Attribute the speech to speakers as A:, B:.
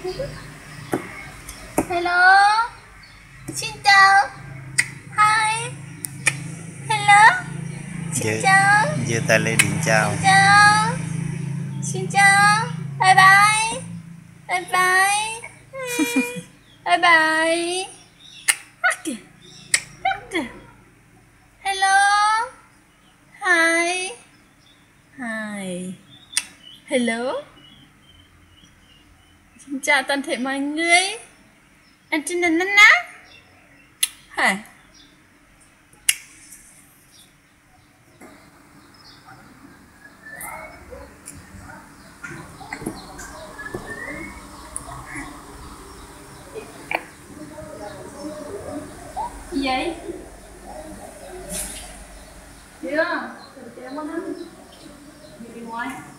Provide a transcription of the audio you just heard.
A: Hello. Xin chào. Hi. Hello. Xin chào.
B: Giơ tay lên định chào.
A: Xin chào. Xin chào. Bye bye. Bye bye. Bye bye. Hello. Hi. Hi. Hello. Xin chào toàn thể mọi người. Anh trên nền nắn ná. Hả? Gì vậy? Chưa? Chưa có nắm. Đi ngoài.